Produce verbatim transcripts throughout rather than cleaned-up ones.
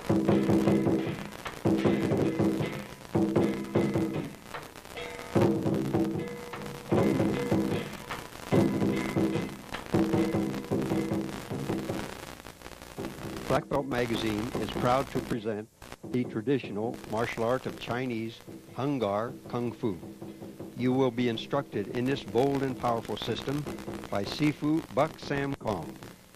Black Belt Magazine is proud to present the traditional martial art of Chinese Hung Gar Kung Fu. You will be instructed in this bold and powerful system by Sifu Buck Sam Kong.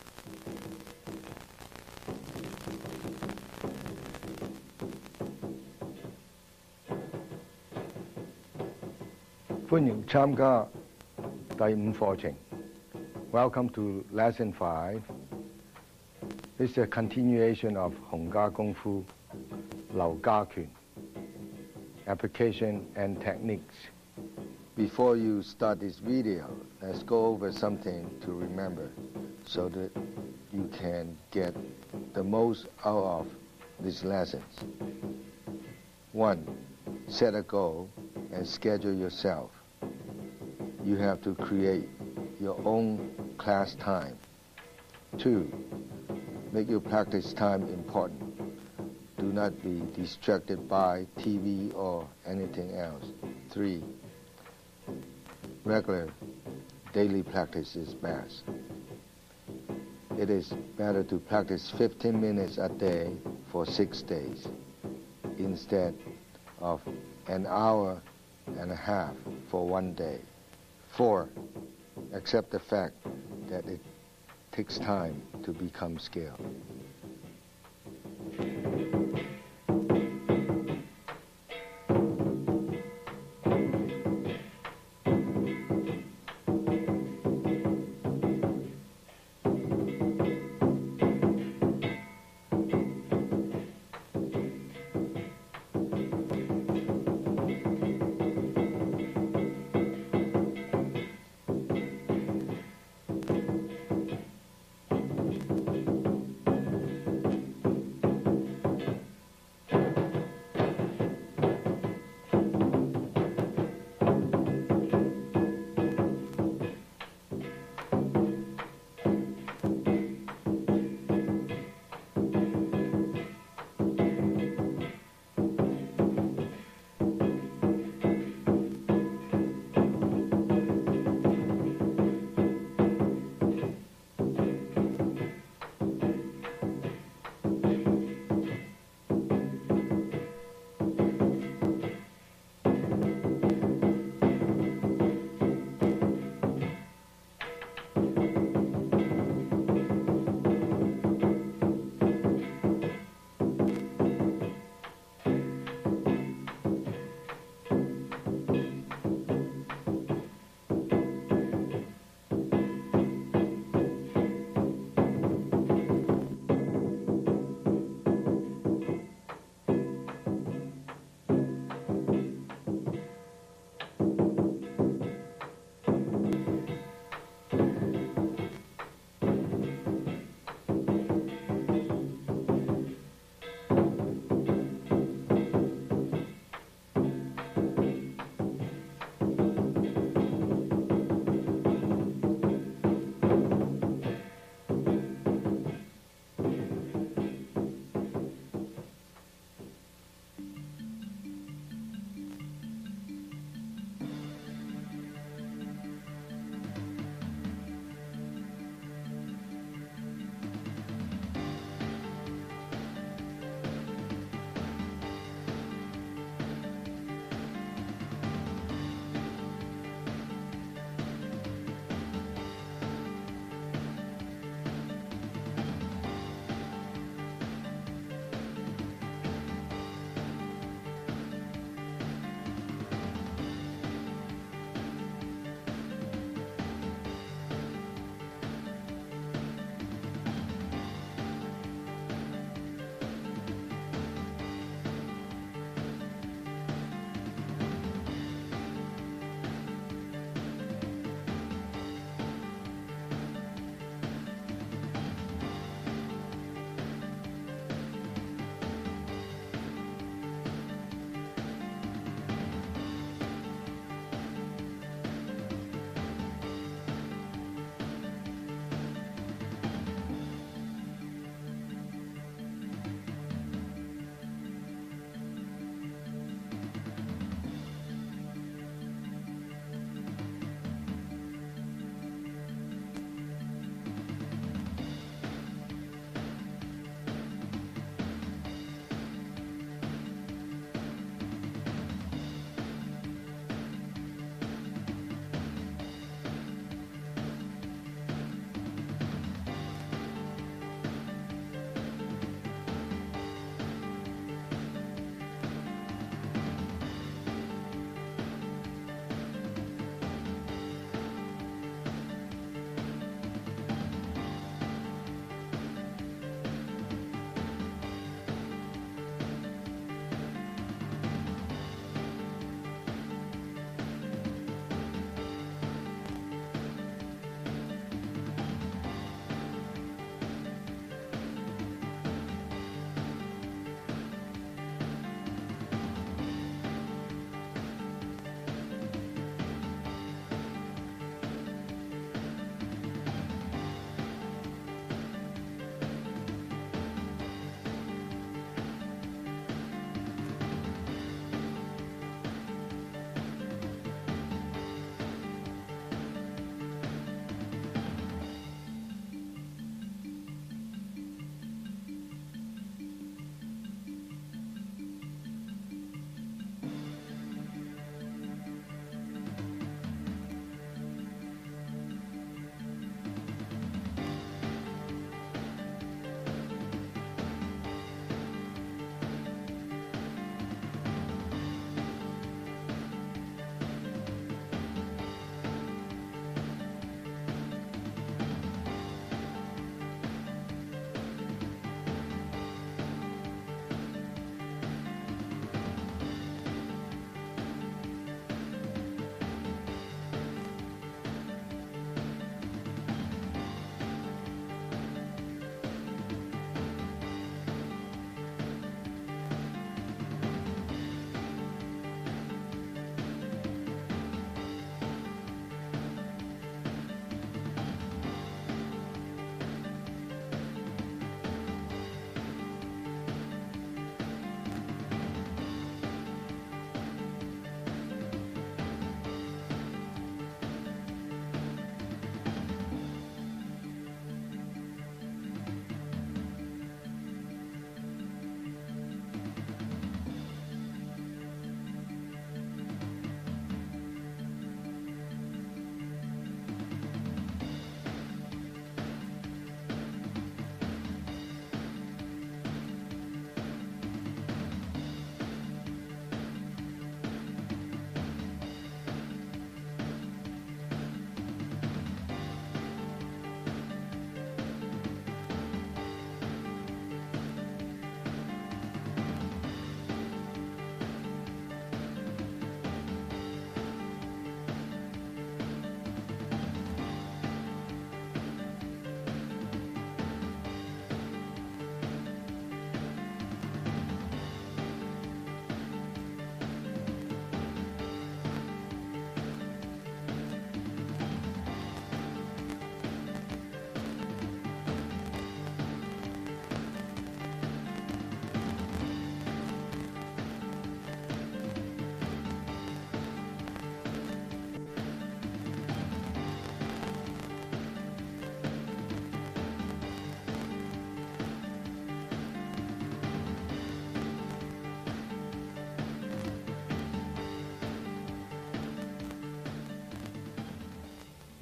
歡迎參加第五課程。Welcome to Lesson five. It's a continuation of Hung Gar Kung Fu, Lao Ga Quan, application and techniques. Before you start this video, let's go over something to remember so that you can get the most out of these lessons. One, set a goal and schedule yourself. You have to create your own class time. Two, make your practice time important. Do not be distracted by T V or anything else. Three, regular daily practice is best. It is better to practice fifteen minutes a day for six days instead of an hour and a half for one day. Four, accept the fact that it takes time to become skilled.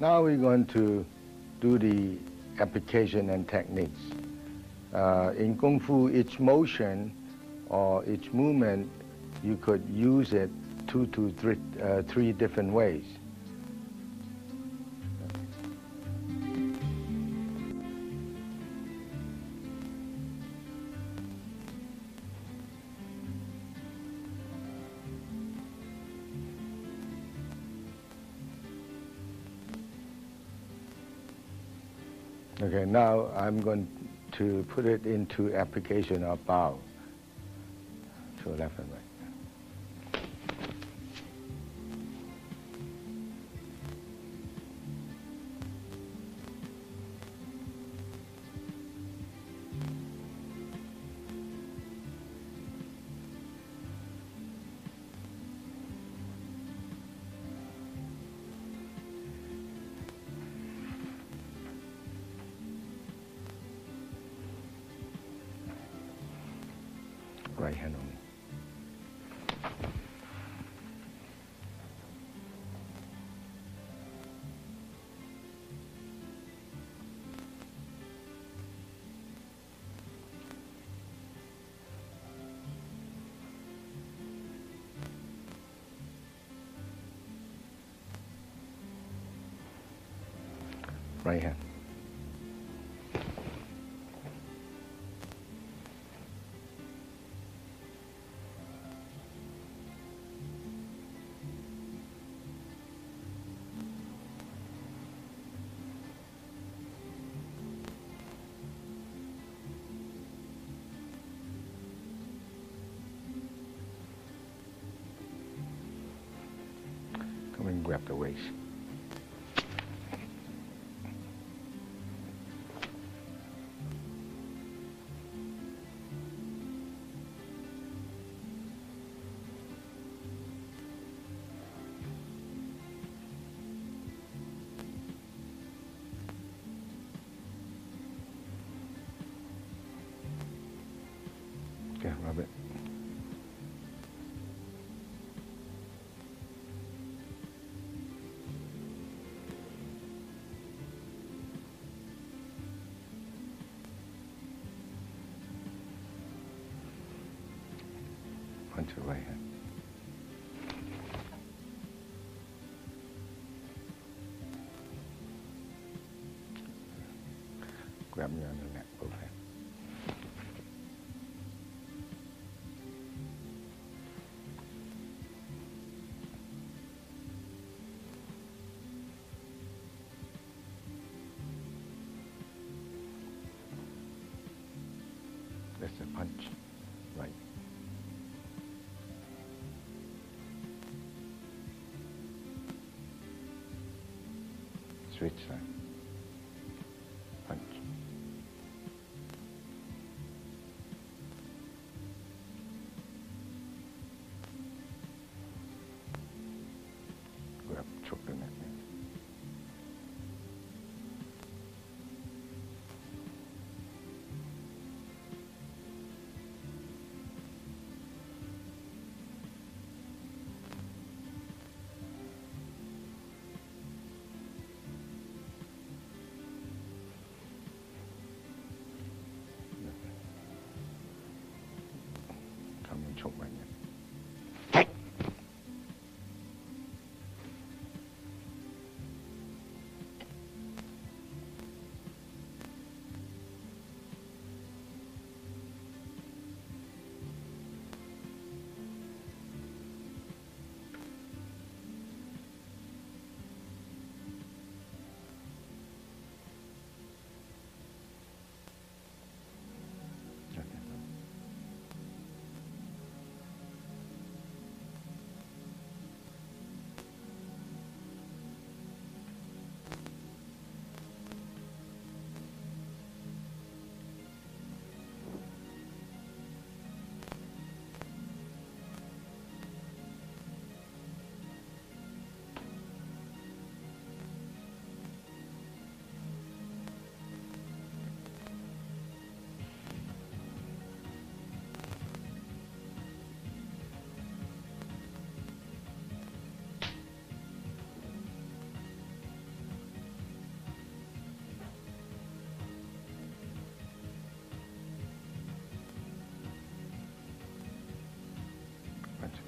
Now we're going to do the application and techniques. Uh, in Kung Fu, each motion or each movement, you could use it two to three, uh, three different ways. Okay, now I'm going to put it into application of bow to left and right. Right hand only. Right hand. Come and grab the waist. Okay, rub it. Punch your right hand. Grab me on the neck, both hands. That's a punch, right. Switch side. Punch. Grab, choke the neck. Come and choke my neck.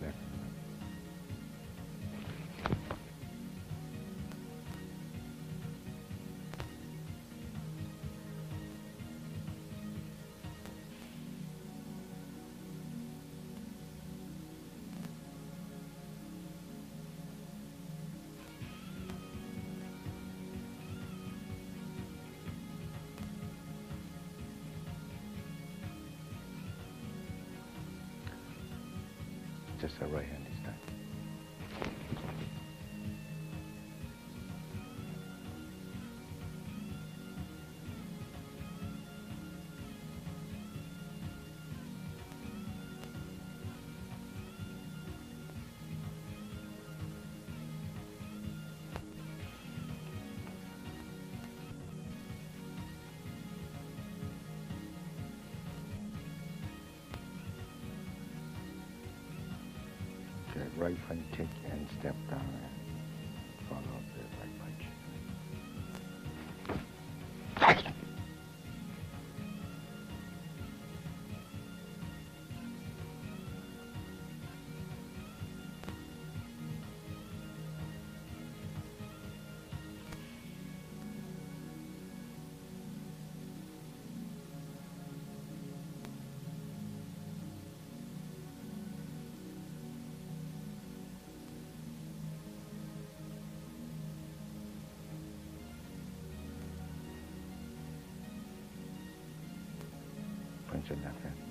Left. Just a right hand this time. Okay, right front kick and step down and follow the right punch. Punch your left hand.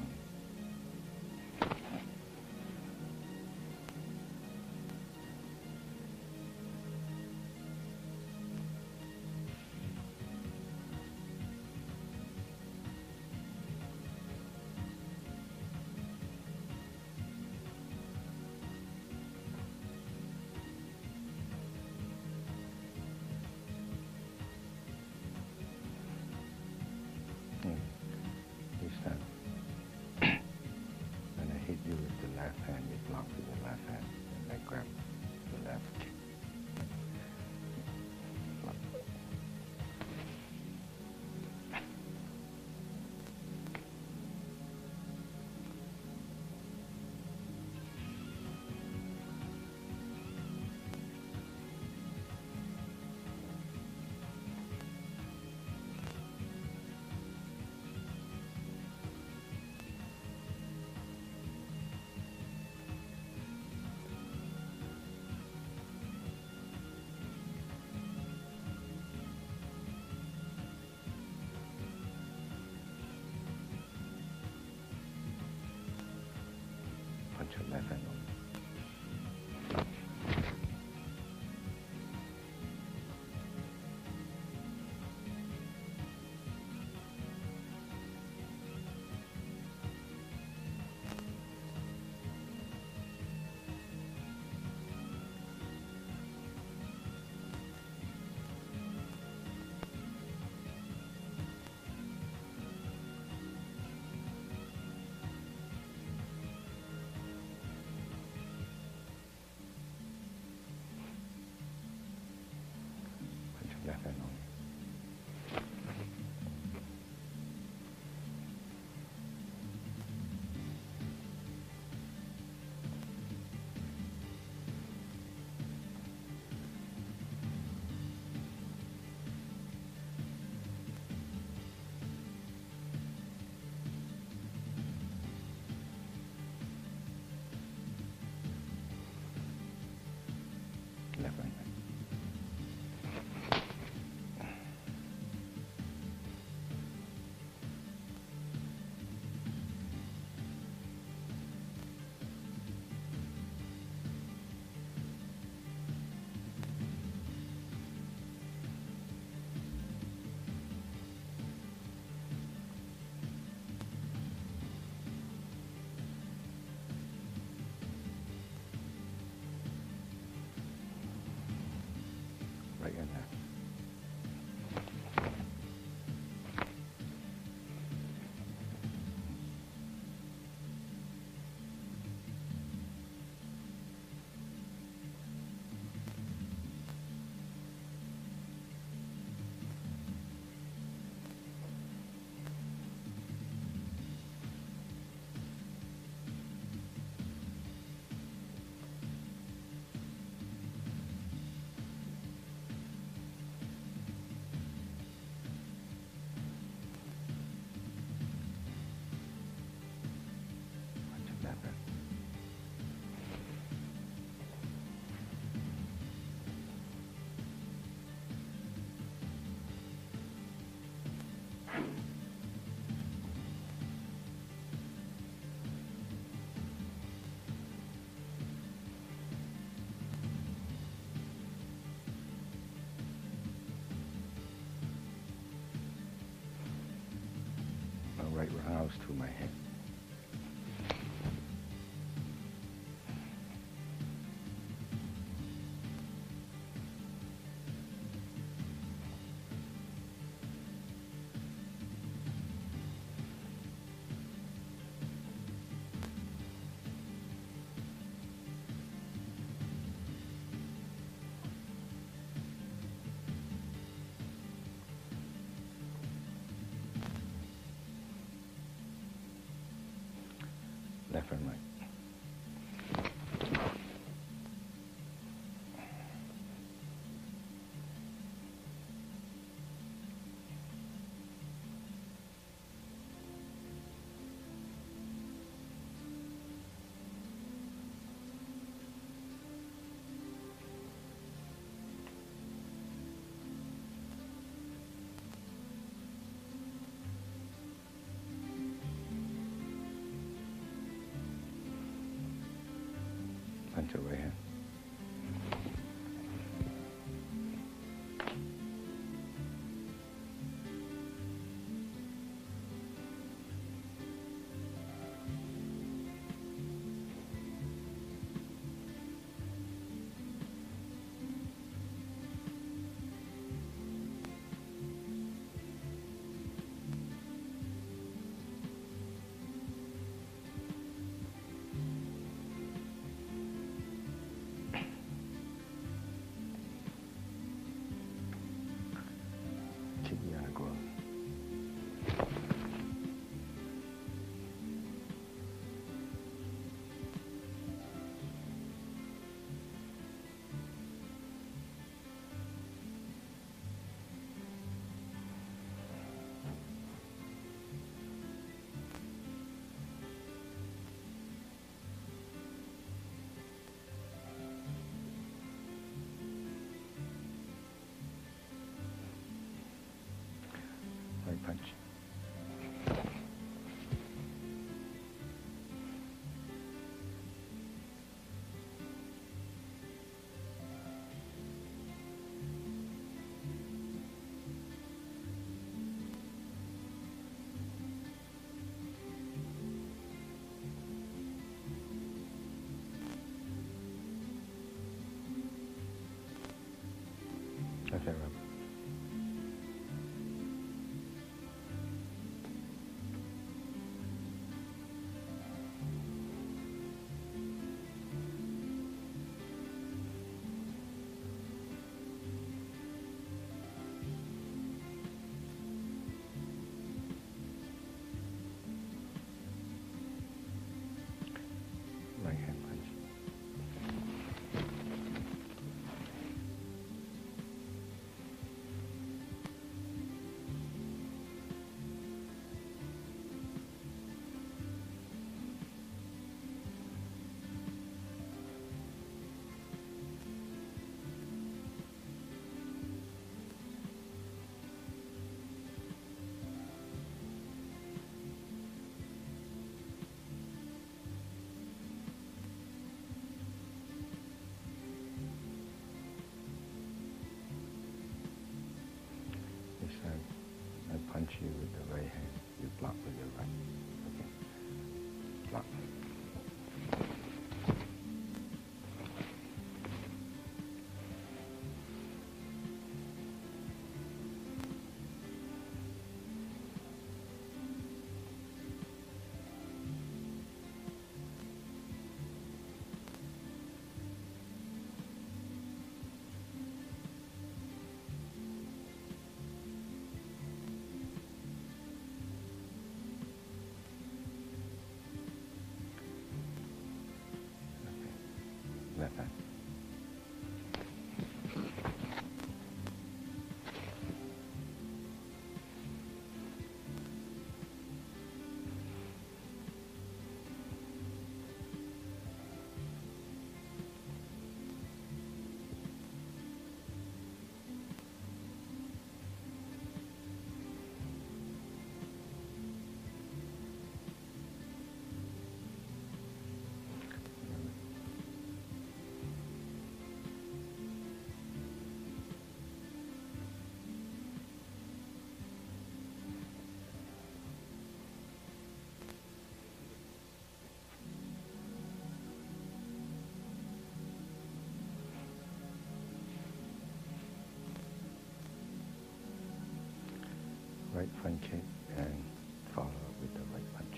Mm. This time. When I hit you with the left hand, you block with the left hand, and I grab the left kick. Block. Punch your left hand on. close to my head. Left and right. Punch your right hand. Keep the other growth. Right punch. Okay, Rob. Right hand punch. This time, I punch you with the right hand. You block with your right. Okay. Block. Left hand. right front kick and follow up with the right punch.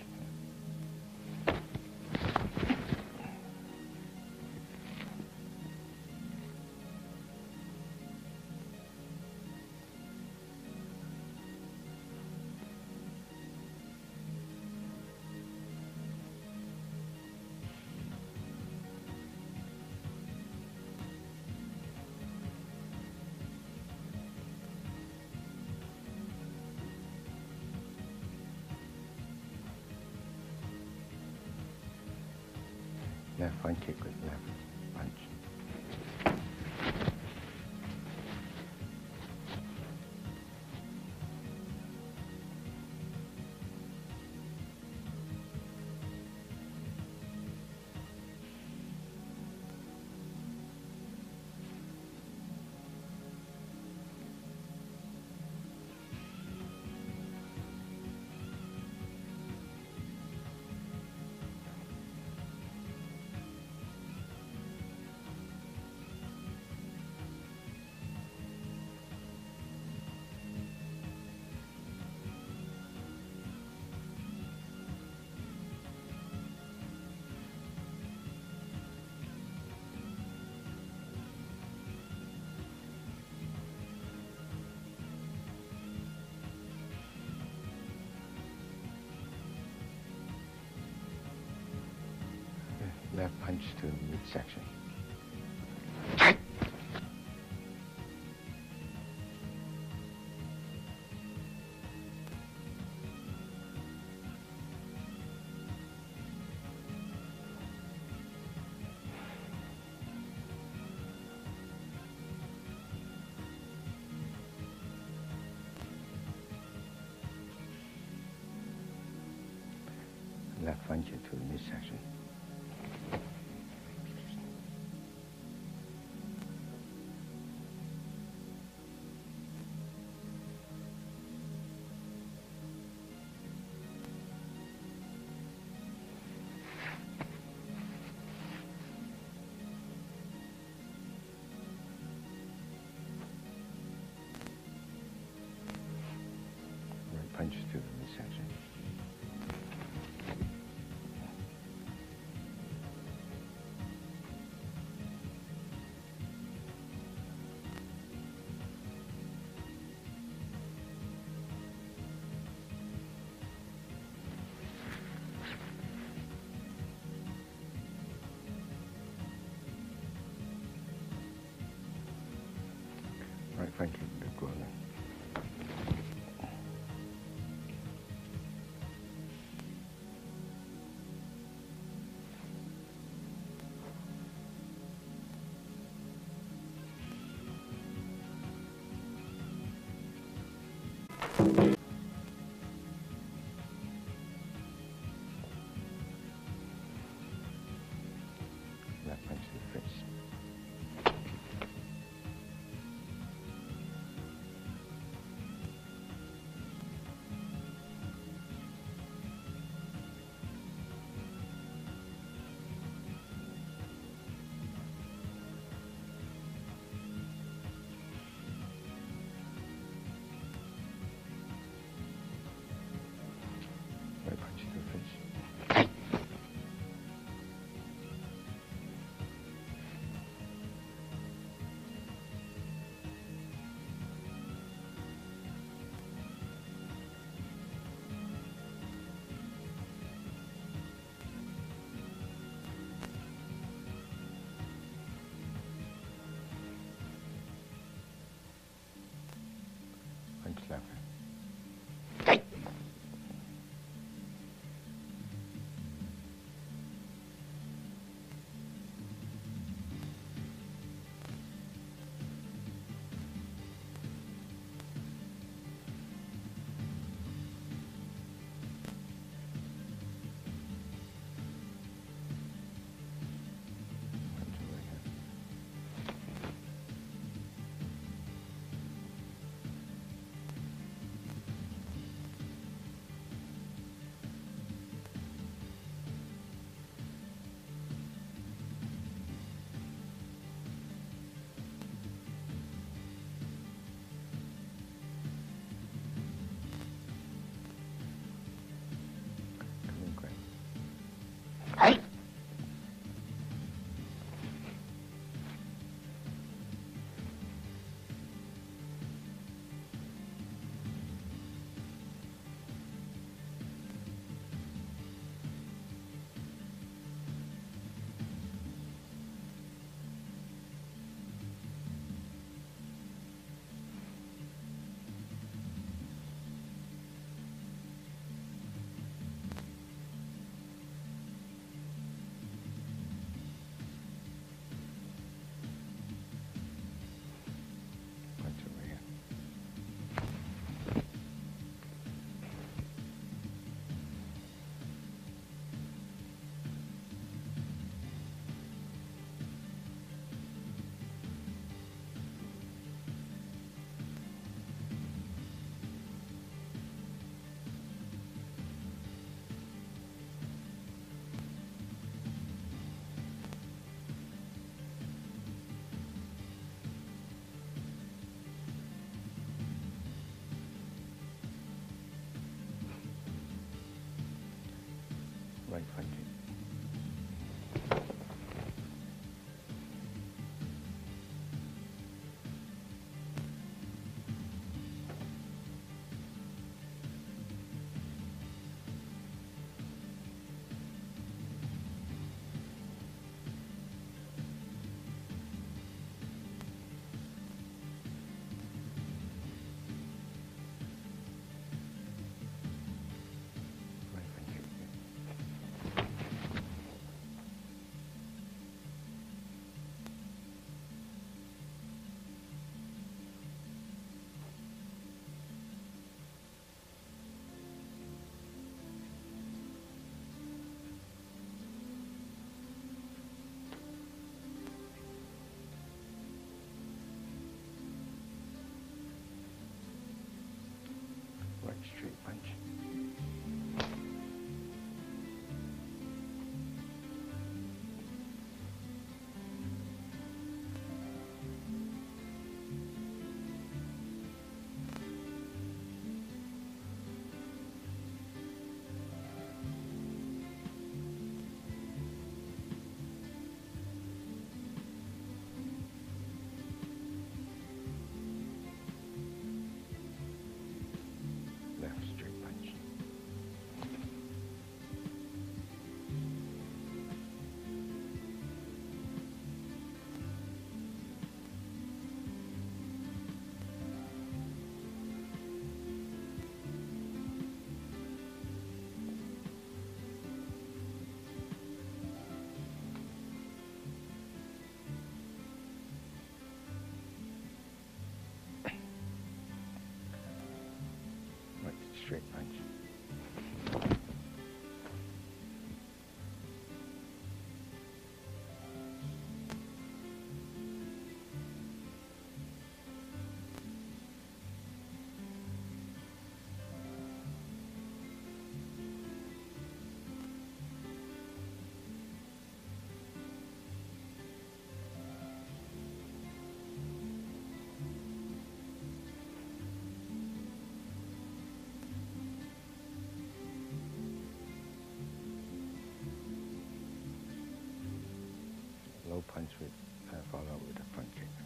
Left front kick with left punch. Left punch to midsection. Left punch to midsection. Punch to the midsection. Right front kick to the groin. Left punch to the face. Straight punching. Right straight punch. Left straight punch. Right straight punch. Low punch with uh, follow with a front kick.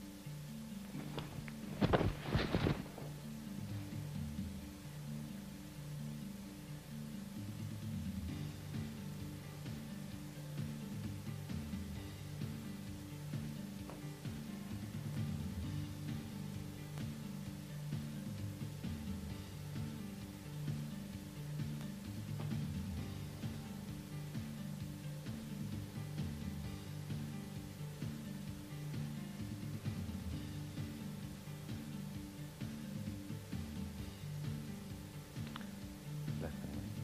Left and right.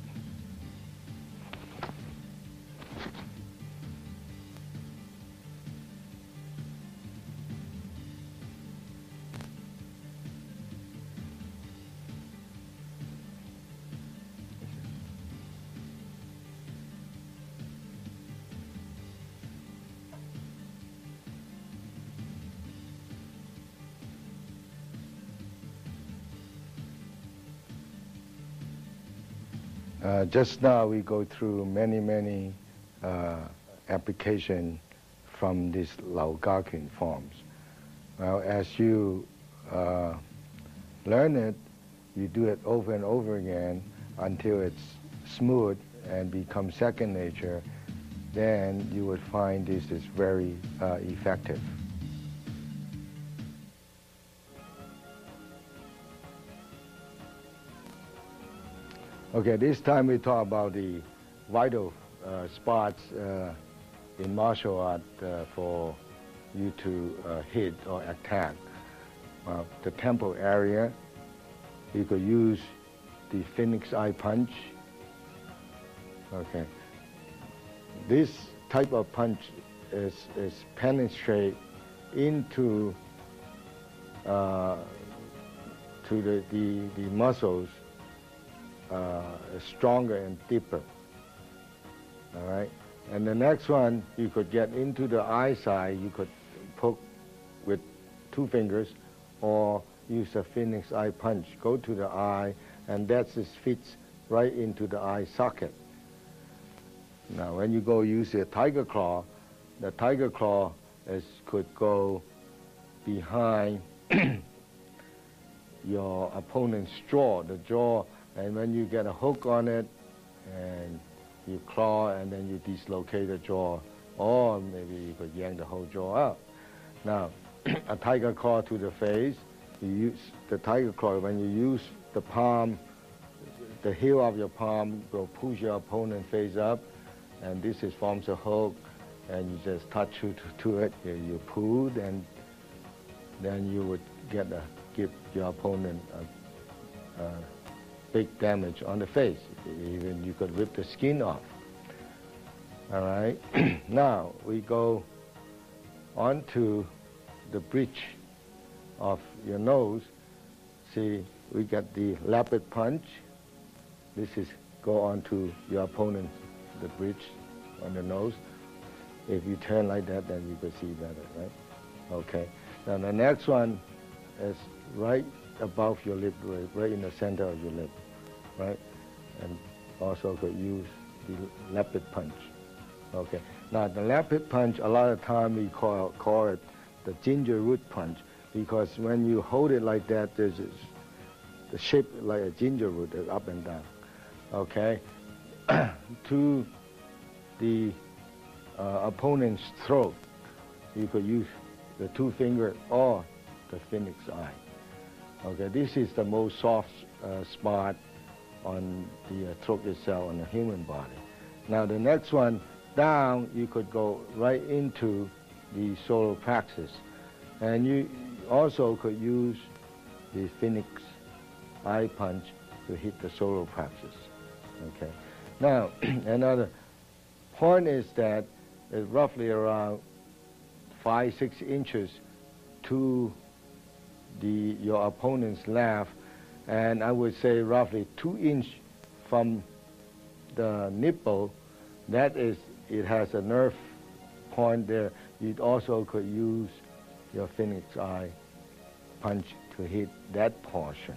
Uh, just now we go through many, many uh, application from these Lao Gakin forms. Well, as you uh, learn it, you do it over and over again until it's smooth and becomes second nature, then you would find this is very uh, effective. Okay, this time we talk about the vital uh, spots uh, in martial art uh, for you to uh, hit or attack. Uh, the temple area, you could use the Phoenix Eye Punch. Okay, this type of punch is, is penetrate into uh, to the, the, the muscles uh, stronger and deeper. All right, and the next one, you could get into the eye side. You could poke with two fingers, or use a Phoenix Eye Punch. Go to the eye, and that just fits right into the eye socket. Now, when you go use a tiger claw, the tiger claw is, could go behind your opponent's jaw, the jaw, and when you get a hook on it, and you claw, and then you dislocate the jaw, or maybe you could yank the whole jaw out. Now, a tiger claw to the face, you use the tiger claw, when you use the palm, the heel of your palm, go push your opponent's face up, and this is forms a hook, and you just touch to, to it, you, you pull, and then you would get a, give your opponent a, a big damage on the face. Even you could rip the skin off. All right. Now we go on to the bridge of your nose. See, we got the rapid punch. This is go on to your opponent, the bridge on the nose. If you turn like that, then you can see better, right? Okay. Now the next one is right above your lip, right, right in the center of your lip, right? And also could use the rapid punch. Okay. Now the rapid punch, a lot of time we call call it the ginger root punch, because when you hold it like that, there's this, the shape like a ginger root, up and down. Okay. To the uh, opponent's throat, you could use the two fingers or the phoenix eye. Okay, this is the most soft uh, spot on the uh, throat itself on the human body. Now the next one down, you could go right into the solar plexus, and you also could use the phoenix eye punch to hit the solar plexus. Okay. Now another point is that it's roughly around five, six inches to the your opponent's left, and I would say roughly two inch from the nipple. That is, it has a nerve point there. You also could use your phoenix eye punch to hit that portion.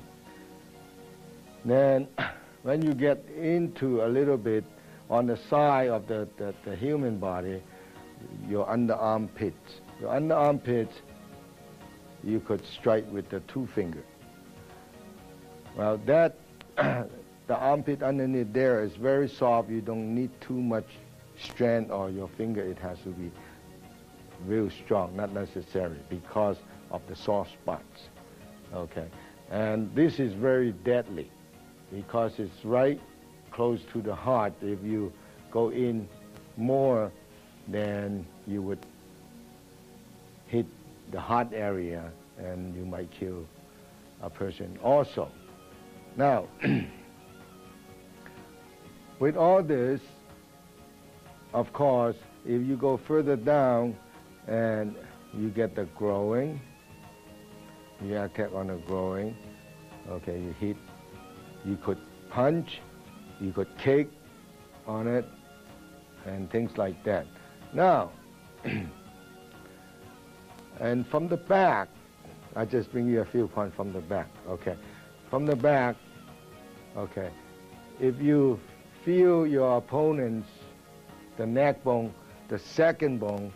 Then, when you get into a little bit on the side of the, the, the human body, your underarm pits. Your underarm pits, you could strike with the two fingers. Well, that, the armpit underneath there is very soft. You don't need too much strength or your finger. It has to be real strong, not necessary, because of the soft spots. Okay, and this is very deadly because it's right close to the heart. If you go in more, then you would hit the heart area and you might kill a person also. Now, with all this, of course, if you go further down and you get the growing, you attack on the growing, okay, you hit, you could punch, you could kick on it, and things like that. Now, and from the back, I just bring you a few points from the back, okay. From the back, okay, if you feel your opponent's, the neck bone, the second bone,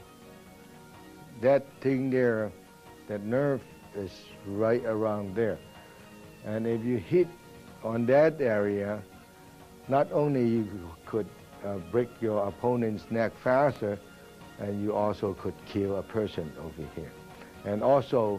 that thing there, that nerve is right around there. And if you hit on that area, not only you could uh, break your opponent's neck faster, and you also could kill a person over here. And also,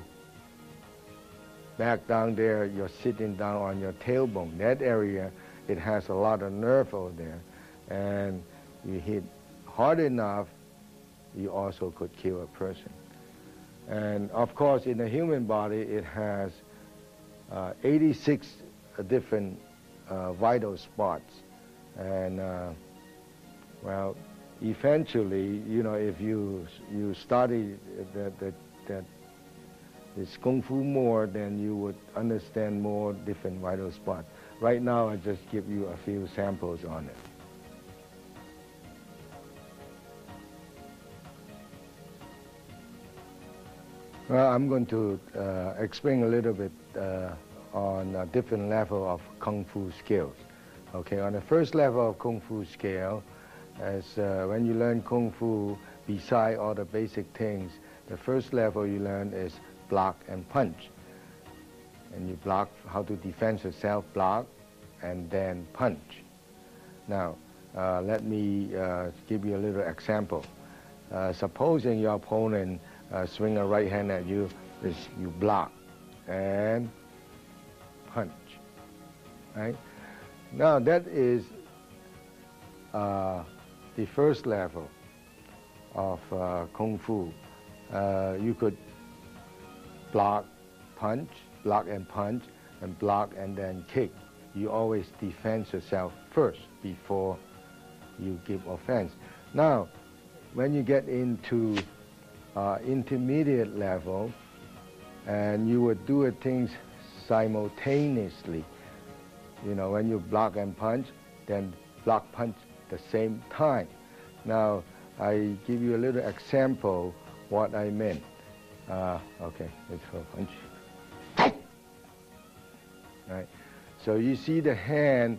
back down there, you're sitting down on your tailbone. That area, it has a lot of nerve over there. And you hit hard enough, you also could kill a person. And of course, in the human body, it has uh, eighty-six different uh, vital spots. And uh, well, eventually, you know, if you you study that that that this Kung Fu more, then you would understand more different vital spots. Right now, I just give you a few samples on it. Well, I'm going to uh, explain a little bit uh, on a different level of Kung Fu skills. Okay, on the first level of Kung Fu scale, as uh, when you learn Kung Fu, beside all the basic things, the first level you learn is block and punch. And you block, how to defend yourself, block, and then punch. Now, uh, let me uh, give you a little example. Uh, supposing your opponent uh, swing a right hand at you, is you block and punch, right? Now that is uh, the first level of uh, Kung Fu. Uh, you could block, punch, block and punch, and block and then kick. You always defend yourself first before you give offense. Now, when you get into uh, intermediate level, and you would do things simultaneously. You know, when you block and punch, then block, punch the same time. Now, I give you a little example what I meant. Uh, okay, let's go punch. Right. So you see the hand,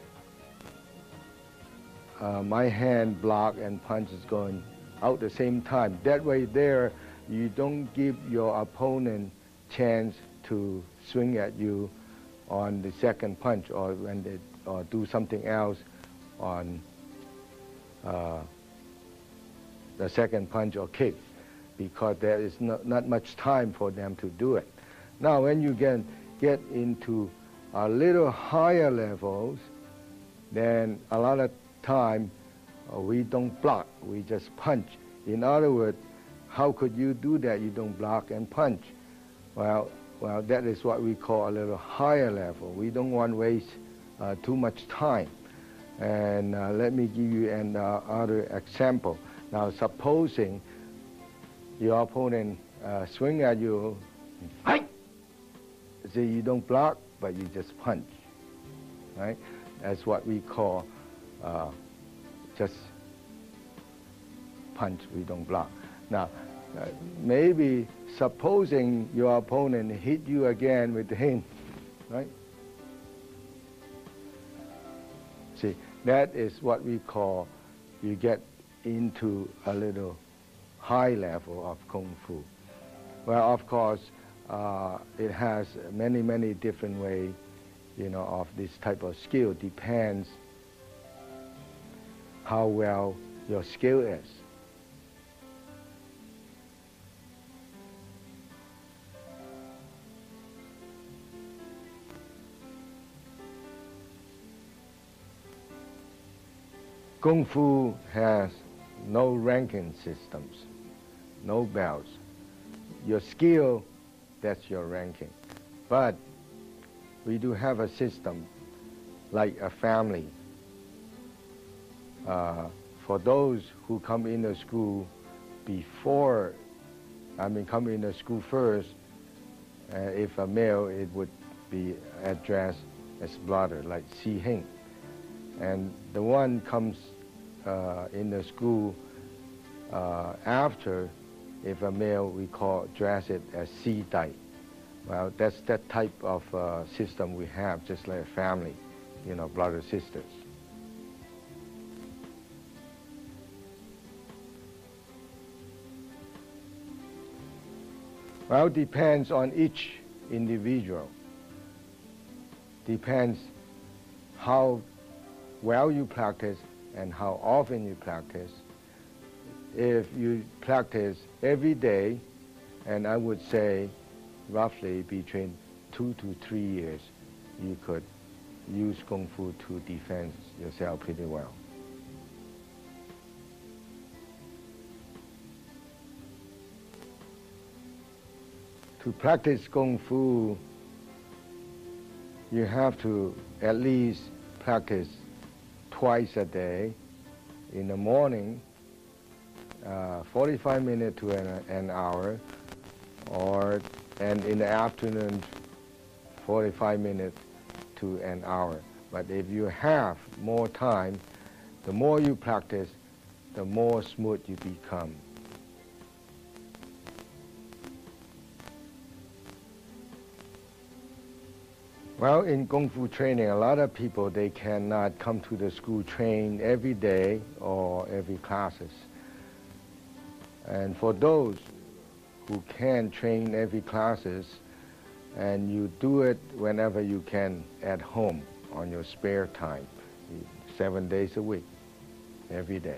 uh, my hand block and punch is going out the same time. That way there, you don't give your opponent chance to swing at you on the second punch, or when they or do something else on uh, the second punch or kick, because there is not, not much time for them to do it. Now when you get, get into a little higher levels, then a lot of time uh, we don't block, we just punch. In other words, how could you do that? You don't block and punch. Well, well, that is what we call a little higher level. We don't want to waste uh, too much time. And uh, let me give you another uh, example. Now, supposing your opponent uh, swing at you, so you don't block, but you just punch, right? That's what we call uh, just punch, we don't block. Now, uh, maybe supposing your opponent hit you again with the hand, right? See, that is what we call, you get into a little high level of Kung Fu. Well, of course, uh, it has many, many different ways, you know, of this type of skill. Depends how well your skill is. Kung Fu has no ranking systems, no belts. Your skill, that's your ranking. But we do have a system like a family. Uh, for those who come in the school before, I mean come in the school first, uh, if a male, it would be addressed as brother, like Si Hing. And the one comes uh, in the school uh, after, if a male, we call address it as Si Dai. Well, that's that type of uh, system we have, just like a family, you know, brothers, sisters. Well, it depends on each individual. Depends how well you practice and how often you practice. If you practice every day, and I would say roughly between two to three years, you could use Kung Fu to defend yourself pretty well. To practice Kung Fu, you have to at least practice twice a day. In the morning, uh, forty-five minutes to an, an hour, or and in the afternoon, forty-five minutes to an hour. But if you have more time, the more you practice, the more smooth you become. Well, in Kung Fu training, a lot of people, they cannot come to the school train every day or every classes. And for those who can train every classes, and you do it whenever you can at home on your spare time, seven days a week, every day.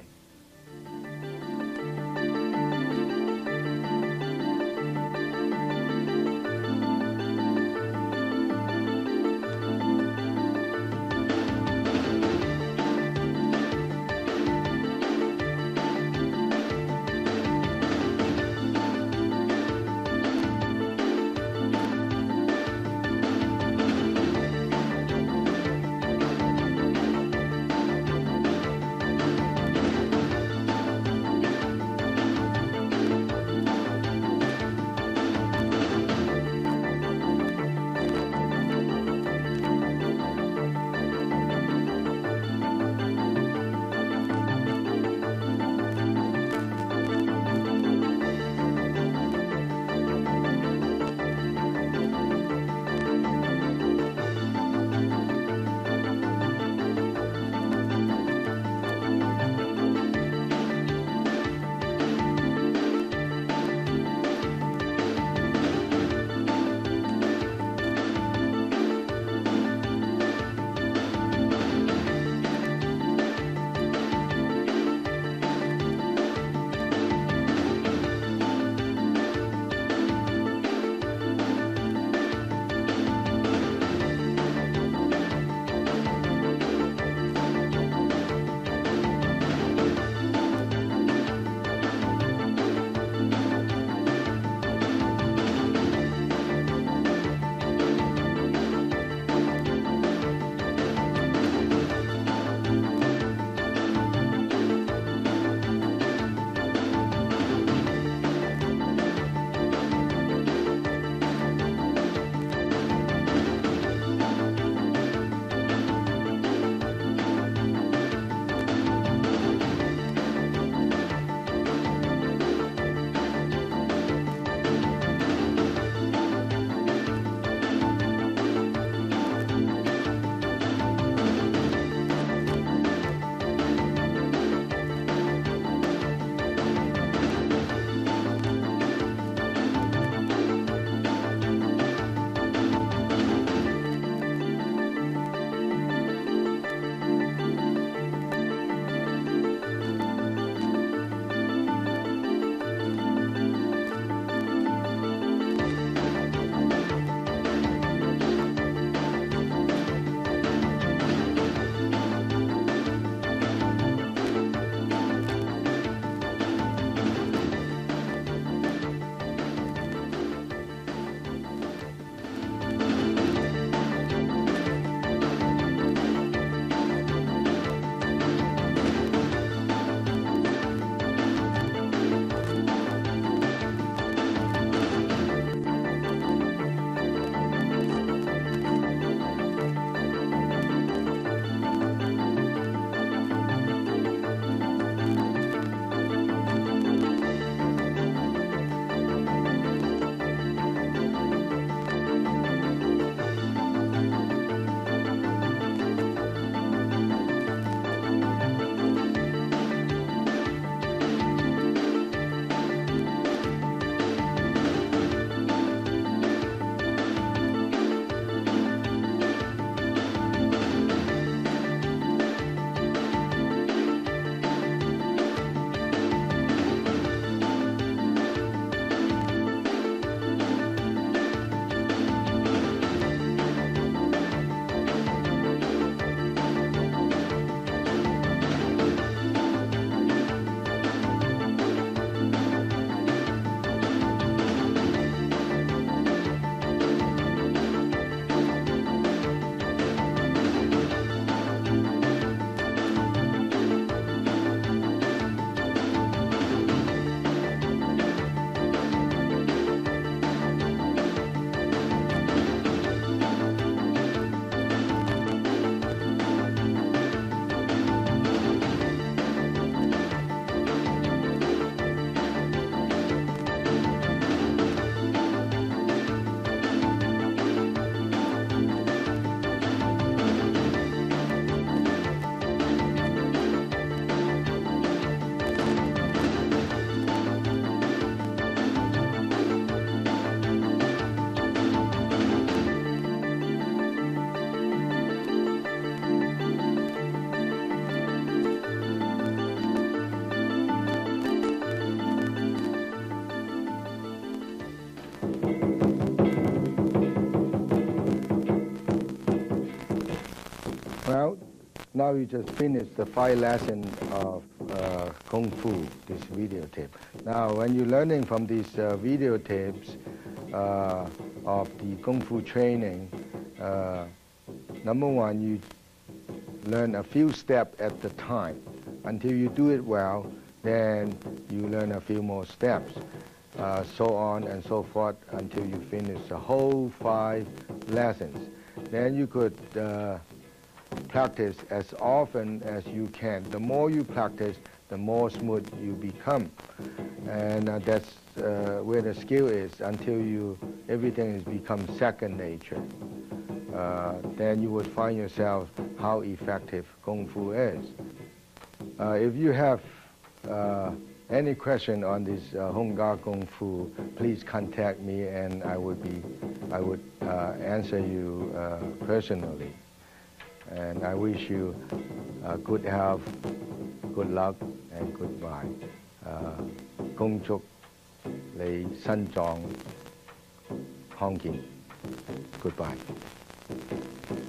now you just finished the five lessons of uh, Kung Fu, this videotape. Now, when you're learning from these uh, videotapes uh, of the Kung Fu training, uh, number one, you learn a few steps at the time. Until you do it well, then you learn a few more steps, uh, so on and so forth until you finish the whole five lessons. Then you could uh, practice as often as you can. The more you practice, the more smooth you become. And uh, that's uh, where the skill is until you, everything has become second nature. Uh, then you would find yourself how effective Kung Fu is. Uh, if you have uh, any question on this uh, Hung Gar Kung Fu, please contact me and I would be, I would uh, answer you uh, personally. And I wish you uh, good health, good luck, and goodbye. Uh, 恭祝你身壯康健。Goodbye.